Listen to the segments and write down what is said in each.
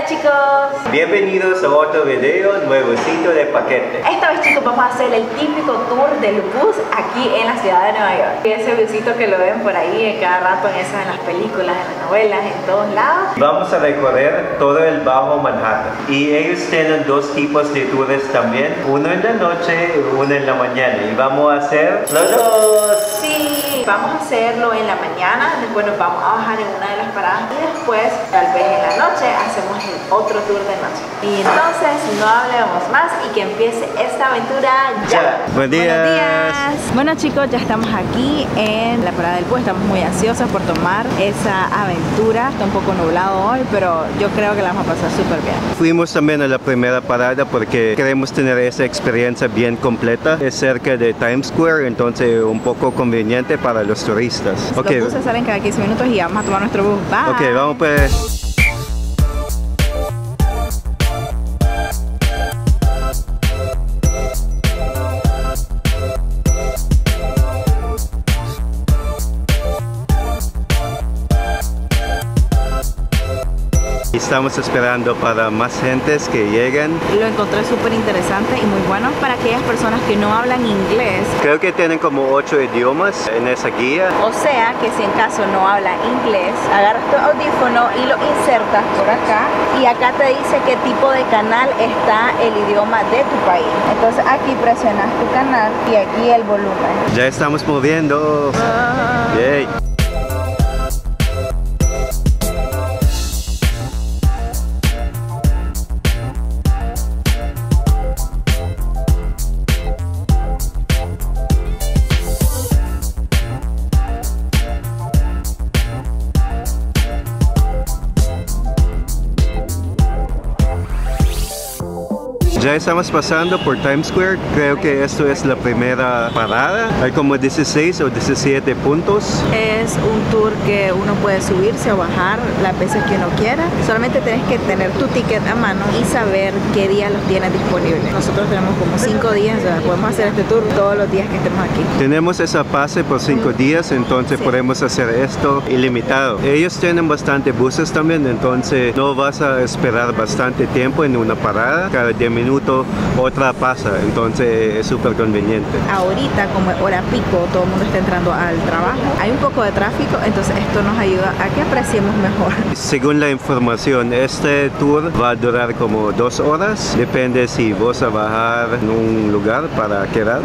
chicos, bienvenidos a otro video nuevecito de paquete. esta vez chicos vamos a hacer el típico tour del bus aquí en la ciudad de Nueva York. Y ese busito que lo ven por ahí cada rato en las películas, en las novelas, en todos lados. Vamos a recorrer todo el Bajo Manhattan y ellos tienen dos tipos de tours también, uno en la noche y uno en la mañana, y vamos a hacer los dos. Sí, vamos a hacerlo en la mañana, después nos vamos a bajar en una de las paradas y después tal vez en la noche hacemos el otro tour de noche. Y entonces no hablemos más y que empiece esta aventura ya. Buenos días. Buenos días. Bueno chicos, ya estamos aquí en la parada del bus, estamos muy ansiosos por tomar esa aventura. Está un poco nublado hoy, pero yo creo que la vamos a pasar súper bien. Fuimos también a la primera parada porque queremos tener esa experiencia bien completa. Es cerca de Times Square, entonces un poco conveniente para los turistas. Los buses salen cada 15 minutos y vamos a tomar nuestro bus. Bye. Ok, vamos pues. Estamos esperando para más gentes que lleguen. Lo encontré súper interesante y muy bueno para aquellas personas que no hablan inglés. Creo que tienen como 8 idiomas en esa guía. O sea que si en caso no habla inglés, agarras tu audífono y lo insertas por acá y acá te dice qué tipo de canal está el idioma de tu país. Entonces aquí presionas tu canal y aquí el volumen. Ya estamos moviendo. Yay. Ya estamos pasando por Times Square, creo que esto es la primera parada. Hay como 16 o 17 puntos. Es un tour que uno puede subirse o bajar las veces que uno quiera. Solamente tienes que tener tu ticket a mano y saber qué días los tienes disponibles. Nosotros tenemos como 5 días, o sea, podemos hacer este tour todos los días que estemos aquí. Tenemos esa pase por 5 días, entonces podemos hacer esto ilimitado. Ellos tienen bastante buses también, entonces no vas a esperar bastante tiempo en una parada. Cada 10 minutos otra pasa, entonces es súper conveniente. Ahorita como es hora pico, todo el mundo está entrando al trabajo, hay un poco de tráfico, entonces esto nos ayuda a que apreciemos mejor. Según la información, este tour va a durar como 2 horas, depende si vas a bajar en un lugar para quedar.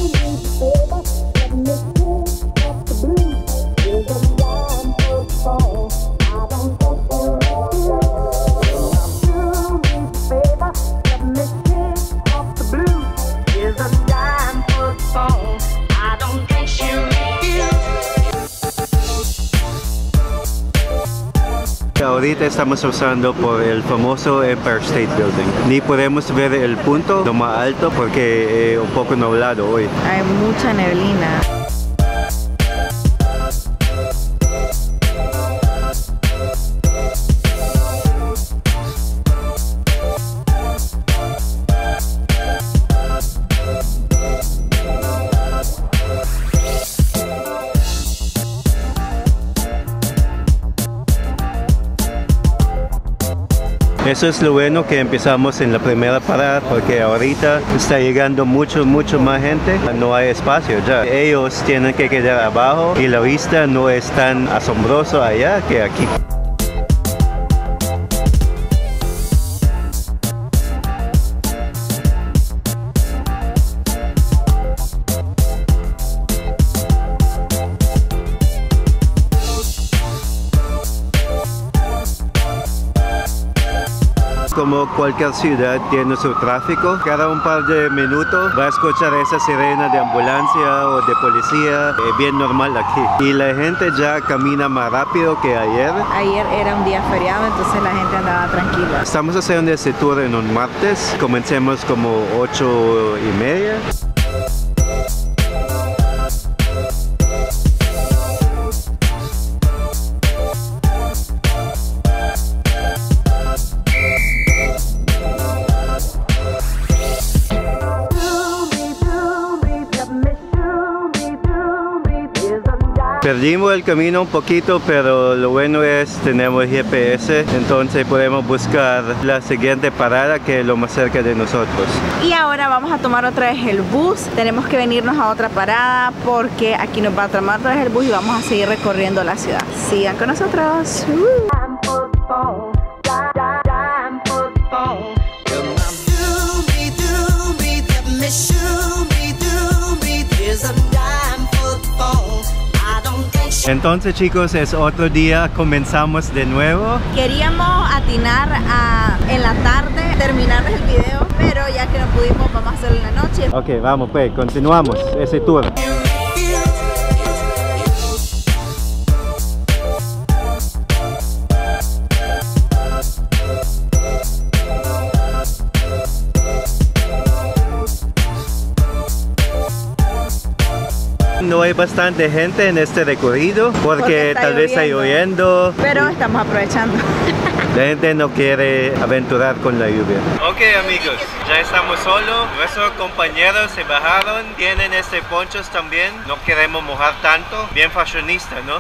Ahorita estamos pasando por el famoso Empire State Building. Ni podemos ver el punto lo más alto porque es un poco nublado hoy. Hay mucha neblina. Eso es lo bueno que empezamos en la primera parada porque ahorita está llegando mucho más gente, no hay espacio ya. Ellos tienen que quedar abajo y la vista no es tan asombroso allá que aquí. Como cualquier ciudad tiene su tráfico, cada un par de minutos va a escuchar esa sirena de ambulancia o de policía, es bien normal aquí. Y la gente ya camina más rápido que ayer. Ayer era un día feriado, entonces la gente andaba tranquila. Estamos haciendo ese tour en un martes, comencemos como 8:30. Perdimos el camino un poquito, pero lo bueno es tenemos GPS, entonces podemos buscar la siguiente parada que es lo más cerca de nosotros. Y ahora vamos a tomar otra vez el bus. Tenemos que venirnos a otra parada porque aquí nos va a tomar otra vez el bus y vamos a seguir recorriendo la ciudad. Sigan con nosotros. Entonces chicos, es otro día, comenzamos de nuevo. Queríamos atinar en la tarde, terminar el video, pero ya que no pudimos, vamos a hacerlo en la noche. Ok, vamos pues, continuamos ese tour. No hay bastante gente en este recorrido porque tal vez está lloviendo. Pero estamos aprovechando. La gente no quiere aventurar con la lluvia. Ok amigos, ya estamos solos. Nuestros compañeros se bajaron. Tienen ponchos también. No queremos mojar tanto. Bien fashionista, ¿no?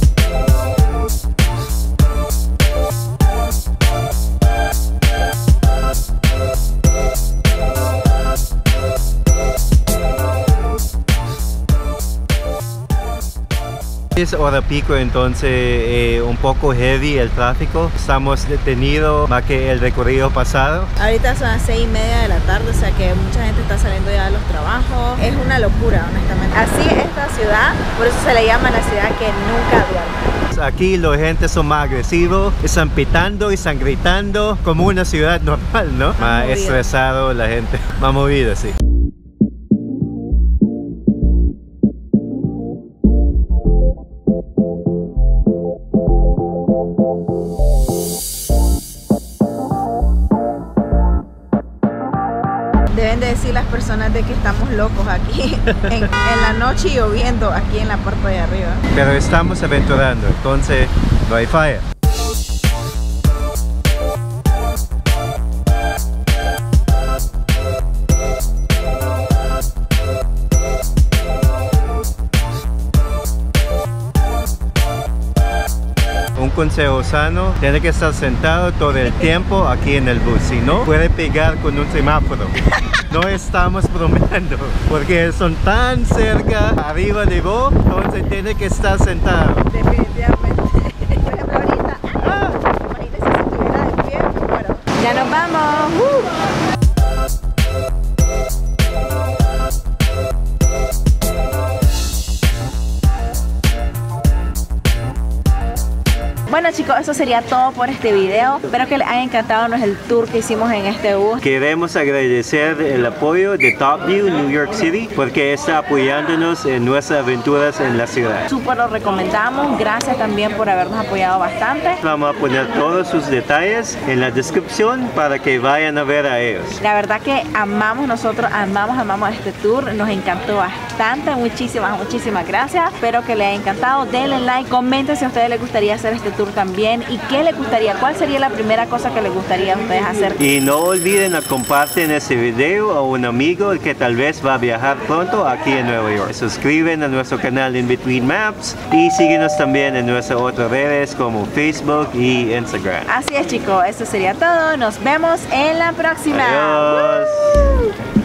Es hora pico, entonces un poco heavy el tráfico. Estamos detenidos más que el recorrido pasado. Ahorita son las 6:30 de la tarde, o sea que mucha gente está saliendo ya de los trabajos. Es una locura, honestamente. Así es esta ciudad, por eso se le llama la ciudad que nunca duerme. Aquí la gente son más agresivos, están pitando y están gritando como una ciudad normal, ¿no? Más estresado la gente, más movida, sí. Deben de decir las personas de que estamos locos aquí en la noche y lloviendo aquí en la parte de arriba. Pero estamos aventurando, entonces no hay falla. Un consejo sano, tiene que estar sentado todo el tiempo aquí en el bus, si no puede pegar con un semáforo. No estamos bromeando, porque son tan cerca arriba de vos, entonces tiene que estar sentado. Definitivamente. Por ejemplo, ahorita, imagínense si estuviera de pie, bueno. Ya nos vamos. Bueno chicos, eso sería todo por este video. Espero que les haya encantado el tour que hicimos en este bus. Queremos agradecer el apoyo de Top View New York City porque está apoyándonos en nuestras aventuras en la ciudad. Súper lo recomendamos. Gracias también por habernos apoyado bastante. Vamos a poner todos sus detalles en la descripción para que vayan a ver a ellos. La verdad que nosotros amamos este tour. Nos encantó bastante. Muchísimas gracias. Espero que les haya encantado. Denle like, comenten si a ustedes les gustaría hacer este tour también y qué les gustaría, cuál sería la primera cosa que les gustaría a ustedes hacer. Y no olviden a compartir este video a un amigo que tal vez va a viajar pronto aquí en Nueva York. Suscriben a nuestro canal In Between Maps y síguenos también en nuestras otras redes como Facebook y Instagram. Así es chicos, eso sería todo. Nos vemos en la próxima. Adiós.